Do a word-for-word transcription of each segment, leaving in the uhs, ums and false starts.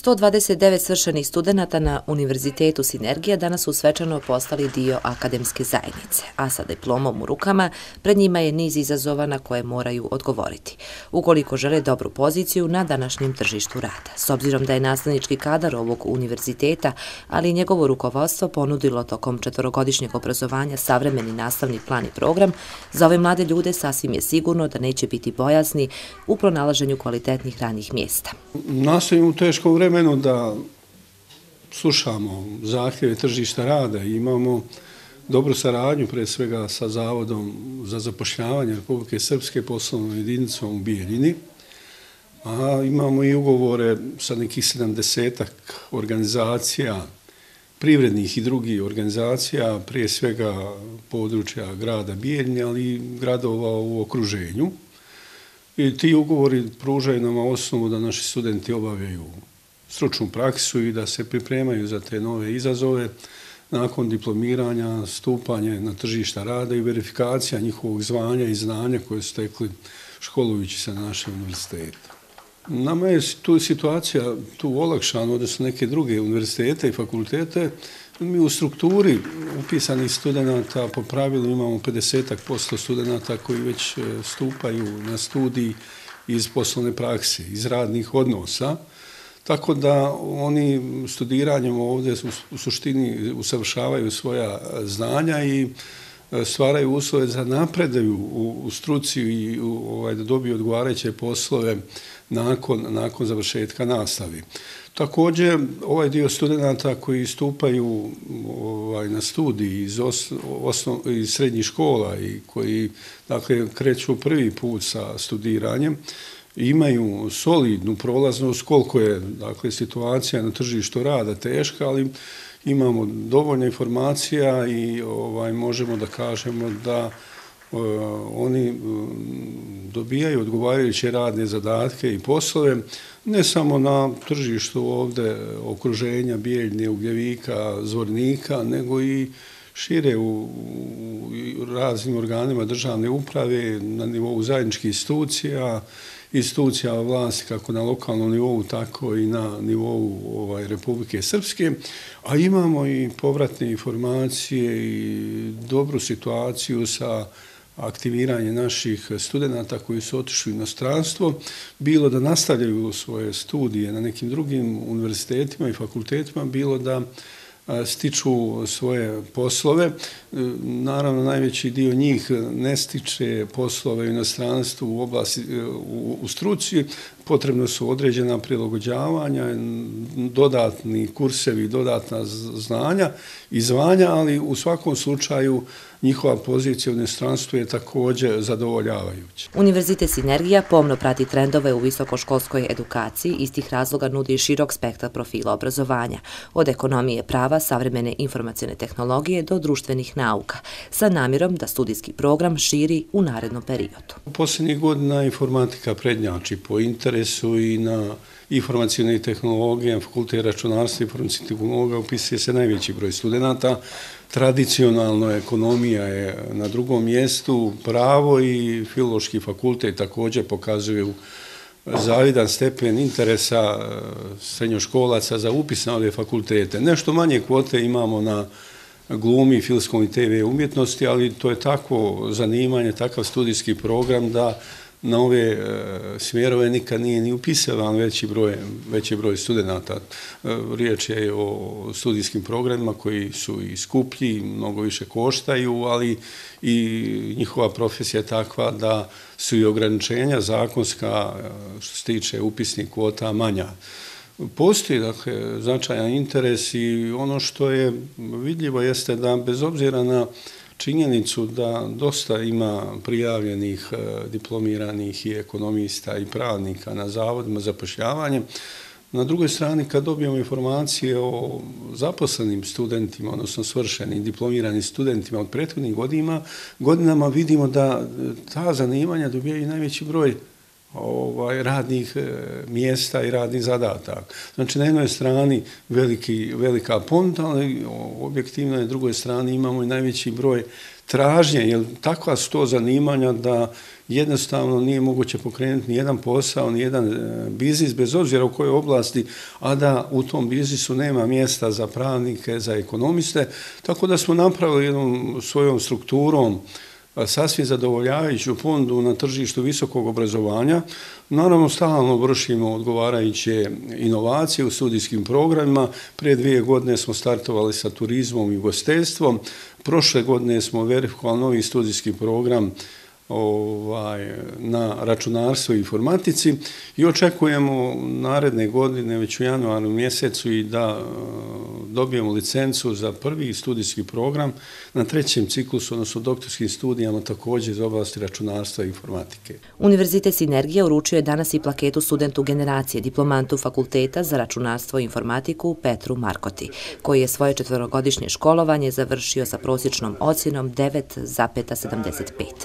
sto dvadeset devet svršenih studenata na Univerzitetu Sinergija danas su svečano postali dio akademske zajednice, a sa diplomom u rukama pred njima je niz izazova na koje moraju odgovoriti, ukoliko žele dobru poziciju na današnjem tržištu rada. S obzirom da je nastavnički kadar ovog univerziteta, ali i njegovo rukovodstvo ponudilo tokom četvorogodišnjeg obrazovanja savremeni nastavni plan i program, za ove mlade ljude sasvim je sigurno da neće biti bojazni u pronalaženju kvalitetnih radnih mjesta. Nastojimo u teškom vremenu da slušamo zahtjeve tržišta rada i imamo dobru saradnju pre svega sa Zavodom za zapošljavanje Republike Srpske, poslovnom jedinicom u Bijeljini, a imamo i ugovore sa nekih sedamdesetak organizacija, privrednih i drugih organizacija, prije svega područja grada Bijeljine, ali i gradova u okruženju. I ti ugovori pružaju nam osnovu da naši studenti obavljaju stručnu praksu i da se pripremaju za te nove izazove nakon diplomiranja, stupanje na tržišta rada i verifikacija njihovog zvanja i znanja koje su stekli školujući se na našem univerzitetu. Nama je tu situacija tu olakšana, odnosno neke druge univerzitete i fakultete. Mi u strukturi upisanih studenta po pravilu imamo pedeset posto studenta koji već stupaju na studij iz poslovne prakse, iz radnih odnosa. Tako da oni studiranjem ovdje u suštini usavršavaju svoja znanja i stvaraju uslove za napredaju u struci i da dobiju odgovarajuće poslove nakon završetka nastave. Također, ovaj dio studenta koji stupaju na studij iz srednjih škola i koji kreću prvi put sa studiranjem, imaju solidnu prolaznost, koliko je situacija na tržištu rada teška, ali imamo dovoljno informacija i možemo da kažemo da oni dobijaju odgovarajuće radne zadatke i poslove, ne samo na tržištu ovde okruženja Bijeljine, Ugljevika, Zvornika, nego i šire u raznim organima državne uprave, na nivou zajedničkih institucija, institucija vlasti kako na lokalnom nivou, tako i na nivou Republike Srpske, a imamo i povratne informacije i dobru situaciju sa aktiviranje naših studenta koji su otišli u inostranstvo, bilo da nastavljaju svoje studije na nekim drugim univerzitetima i fakultetima, bilo da stiču svoje poslove. Naravno, najveći dio njih ne stiče poslove u inostranstvu u oblasti, u struci, potrebno su određena prilagođavanja, dodatni kursevi, dodatna znanja i zvanja, ali u svakom slučaju njihova pozicija u inostranstvu je također zadovoljavajuća. Univerzitet Sinergija pomno prati trendove u visokoškolskoj edukaciji, iz tih razloga nudi širok spektar profila obrazovanja, od ekonomije prava, savremene informacione tehnologije do društvenih nauka, sa namjerom da studijski program širi u narednom periodu. U posljednjih godina informatika prednjači po interesu i na informacijone tehnologije, fakultet računarstva i informacijne tehnologije upisuje se najveći broj studenta. Tradicionalno ekonomija je na drugom mjestu, pravo i filološki fakultet također pokazuju zavidan stepen interesa srednjoškolaca za upis na ove fakultete. Nešto manje kvote imamo na glumi, filmskom i te ve umjetnosti, ali to je takvo zanimanje, takav studijski program da na ove smjerove nikad nije ni upisavan veći broj studenta. Riječ je o studijskim programima koji su i skuplji, mnogo više koštaju, ali i njihova profesija je takva da su i ograničenja zakonska što se tiče upisnih kvota manja. Postoji, dakle, značajan interes i ono što je vidljivo jeste da bez obzira na činjenicu da dosta ima prijavljenih diplomiranih i ekonomista i pravnika na zavodima za zapošljavanje. Na drugoj strani, kad dobijemo informacije o zaposlenim studentima, odnosno svršenim diplomiranim studentima od prethodnih godina, godinama vidimo da ta zanimanja dobijaju najveći broj ovaj, radnih mjesta i radnih zadataka. Znači, na jednoj strani veliki, velika ponta, ali objektivno na drugoj strani imamo i najveći broj tražnje, jer takva su to zanimanja da jednostavno nije moguće pokrenuti ni jedan posao, ni jedan biznis, bez obzira u kojoj oblasti, a da u tom biznisu nema mjesta za pravnike, za ekonomiste, tako da smo napravili jednom svojom strukturom sasvim zadovoljavajuću ponudu na tržištu visokog obrazovanja. Naravno, stalno vršimo odgovarajuće inovacije u studijskim programima. Prije dvije godine smo startovali sa turizmom i ugostiteljstvom. Prošle godine smo verifikovali novi studijski program ovaj, na računarstvu i informatici i očekujemo naredne godine, već u januaru mjesecu, i da dobijemo licencu za prvi studijski program na trećem ciklusu, odnosno doktorskim studijama, također iz oblasti računarstva i informatike. Univerzitet Sinergija uručio je danas i plaketu studentu generacije, diplomantu Fakulteta za računarstvo i informatiku Petru Markoti, koji je svoje četvorogodišnje školovanje završio sa prosječnom ocjenom devet zarez sedamdeset pet.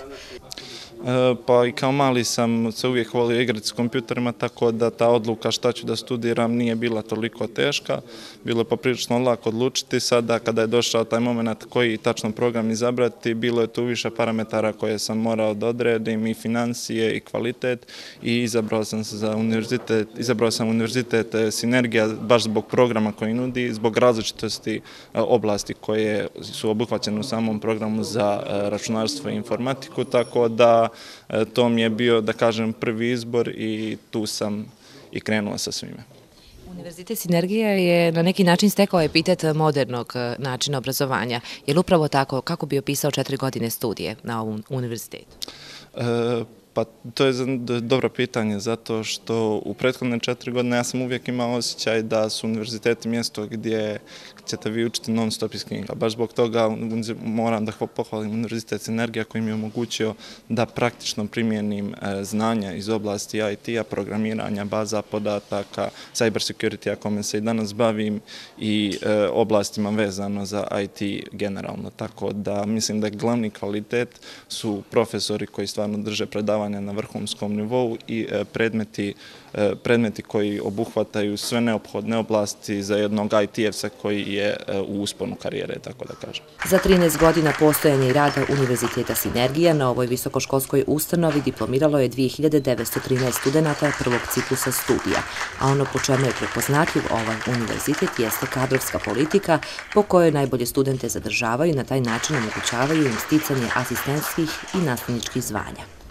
Pa i kao mali sam se uvijek volio igrati s kompjuterima, tako da ta odluka šta ću da studiram nije bila toliko teška. Bilo je poprilično lako odlučiti. Sada kada je došao taj moment koji tačno program izabrati, bilo je tu više parametara koje sam morao da odredim, i financije i kvalitet, i izabrao sam se za univerzitet, izabrao sam univerzitet Sinergija baš zbog programa koji nudi, zbog različitosti oblasti koje su obuhvaćene u samom programu za računarstvo i informatiku, tako da to mi je bio, da kažem, prvi izbor i tu sam i krenuo sa svime. Univerzitet Sinergija je na neki način stekao epitet modernog načina obrazovanja. Je li upravo tako? Kako bi opisao četiri godine studije na ovom univerzitetu? E, Pa to je dobro pitanje, zato što u prethodne četiri godine ja sam uvijek imao osjećaj da su univerziteti mjesto gdje ćete vi učiti non stop iz knjiga. Baš zbog toga moram da pohvalim Univerzitet Sinergija koji mi je omogućio da praktično primijenim znanja iz oblasti I T-a, programiranja, baza podataka, cyber security, kome se i danas bavim, i oblastima vezano za I T generalno. Tako da mislim da glavni kvalitet su profesori koji stvarno drže predavanja na vrhunskom nivou i predmeti, predmeti koji obuhvataju sve neophodne oblasti za jednog I T-evca koji je u usponu karijere, tako da kažem. Za trinaest godina postojanja i rada Univerziteta Sinergija na ovoj visokoškolskoj ustanovi diplomiralo je dvije hiljade devetsto trinaest studenata prvog ciklusa studija, a ono po čemu je prepoznatljiv ovaj univerzitet jeste kadrovska politika po kojoj najbolje studente zadržavaju i na taj način omogućavaju im sticanje asistentskih i nastavničkih zvanja.